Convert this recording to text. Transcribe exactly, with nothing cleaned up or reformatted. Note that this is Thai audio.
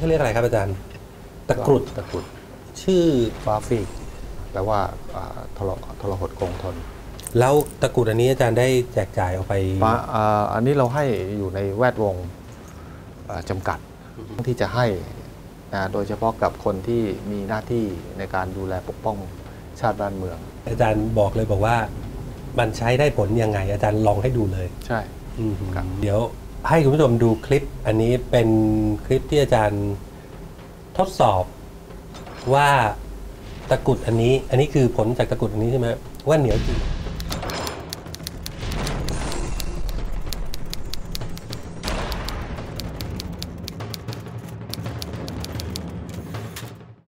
เขาเรียกอะไรครับอาจารย์ตะกรุดตะกรุดชื่อฟ้าฟีกแปลว่าทรทรหดคงทนแล้วตะกรุดอันนี้อาจารย์ได้แจกจ่ายออกไปอันนี้เราให้อยู่ในแวดวงจำกัดที่จะให้นะโดยเฉพาะกับคนที่มีหน้าที่ในการดูแลปกป้องชาติบ้านเมืองอาจารย์บอกเลยบอกว่ามันใช้ได้ผลยังไงอาจารย์ลองให้ดูเลยใช่เดี๋ยวให้คุณผู้ชมดูคลิปอันนี้เป็นคลิปที่อาจารย์ทดสอบว่าตะกรุดอันนี้อันนี้คือผลจากตะกรุดอันนี้ใช่ไหมว่าเหนียวจริง